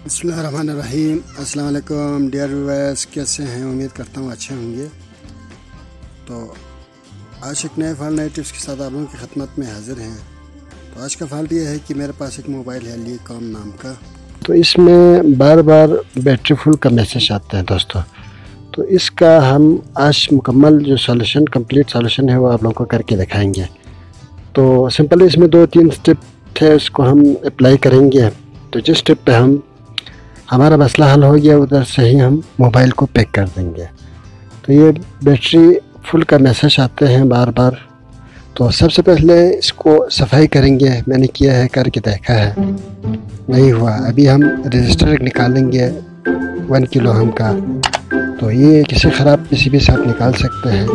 बिस्मिल्लाहिर्रहमानिर्रहीम। अस्सलाम वालेकुम डियर व्यूअर्स, कैसे हैं? उम्मीद करता हूँ अच्छे होंगे। तो आज एक नए फ़ाइल नए टिप्स के साथ आप लोगों की खिदमत में हाज़िर हैं। तो आज का फ़ाइल ये है कि मेरे पास एक मोबाइल है लीकॉम नाम का। तो इसमें बार बार बैटरी फुल का मैसेज आता है दोस्तों। तो इसका हम आज मुकम्मल जो सॉल्यूशन कंप्लीट सॉल्यूशन है वो आप लोगों को करके दिखाएंगे। तो सिंपल इसमें 2-3 स्टेप थे, उसको हम अप्लाई करेंगे। तो जिस स्टेप पे हमारा मसला हल हो गया उधर से ही हम मोबाइल को पैक कर देंगे। तो ये बैटरी फुल का मैसेज आते हैं बार बार। तो सबसे पहले इसको सफाई करेंगे। मैंने किया है, करके देखा है, नहीं हुआ। अभी हम रजिस्टर निकालेंगे 1 किलो हम का। तो ये किसी ख़राब पीसीबी से आप निकाल सकते हैं।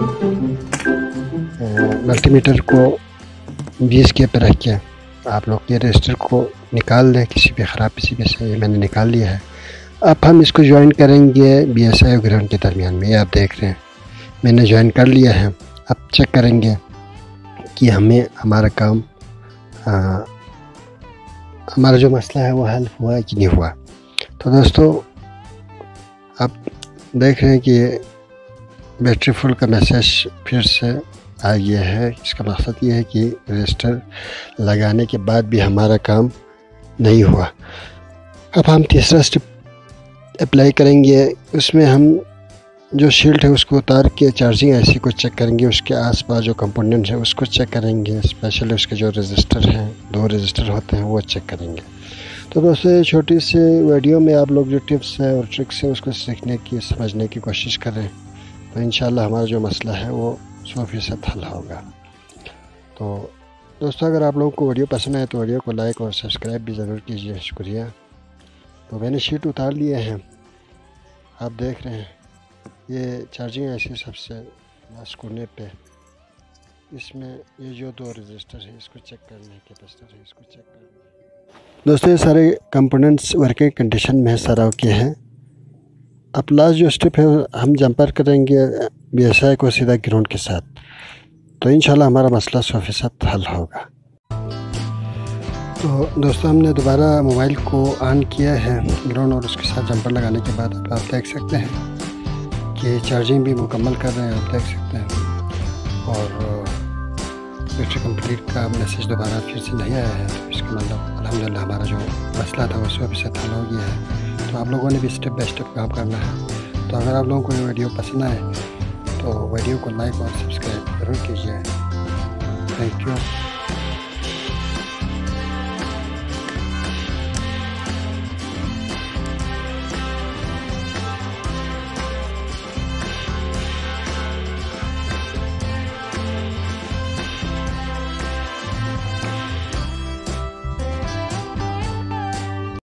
मल्टीमीटर को 20 के पे रख के आप लोग ये रजिस्टर को निकाल लें किसी भी ख़राब पीसीबी से। ये मैंने निकाल लिया है। अब हम इसको ज्वाइन करेंगे BSI और ग्राउंड के दरमियान में। ये आप देख रहे हैं मैंने ज्वाइन कर लिया है। अब चेक करेंगे कि हमें हमारा काम हमारा जो मसला है वो हल हुआ कि नहीं हुआ। तो दोस्तों आप देख रहे हैं कि बैटरी फुल का मैसेज फिर से आ गया है। इसका मकसद ये है कि रजिस्टर लगाने के बाद भी हमारा काम नहीं हुआ। अब हम तीसरा स्टेप अप्लाई करेंगे। उसमें हम जो शील्ड है उसको उतार के चार्जिंग IC को चेक करेंगे। उसके आसपास जो कंपोनेंट है उसको चेक करेंगे। स्पेशली उसके जो रजिस्टर हैं, 2 रजिस्टर होते हैं, वो चेक करेंगे। तो दोस्तों छोटी सी वीडियो में आप लोग जो टिप्स है और ट्रिक्स है उसको सीखने की समझने की कोशिश करें। तो इंशाल्लाह हमारा जो मसला है वो 100% हल होगा। तो दोस्तों अगर आप लोगों को वीडियो पसंद आए तो वीडियो को लाइक और सब्सक्राइब भी ज़रूर कीजिए। शुक्रिया। तो मैंने शीट उतार लिए हैं, आप देख रहे हैं। ये चार्जिंग IC सबसे लास्ट कोने पे, इसमें ये जो 2 रजिस्टर है इसको चेक करना है, कैपेसिटर है इसको चेक करना है। दोस्तों ये सारे कंपोनेंट्स वर्किंग कंडीशन में सारा ओके हैं। अब लास्ट जो स्टेप है हम जंपर करेंगे BSI को सीधा ग्राउंड के साथ। तो इंशाल्लाह हमारा मसला 100% हल होगा। तो दोस्तों हमने दोबारा मोबाइल को ऑन किया है ग्राउंड और उसके साथ जंपर लगाने के बाद आप देख सकते हैं कि चार्जिंग भी मुकम्मल कर रहे हैं, आप देख सकते हैं। और बैटरी कंप्लीट का मैसेज दोबारा फिर से नहीं आया है। तो इसका मतलब अल्हम्दुलिल्लाह हमारा जो मसला था वो 100% हल हो गया है। तो आप लोगों ने भी स्टेप बाय स्टेप काम करना है। तो अगर आप लोगों को ये वीडियो पसंद आए तो वीडियो को लाइक और सब्सक्राइब ज़रूर कीजिए। Thank you.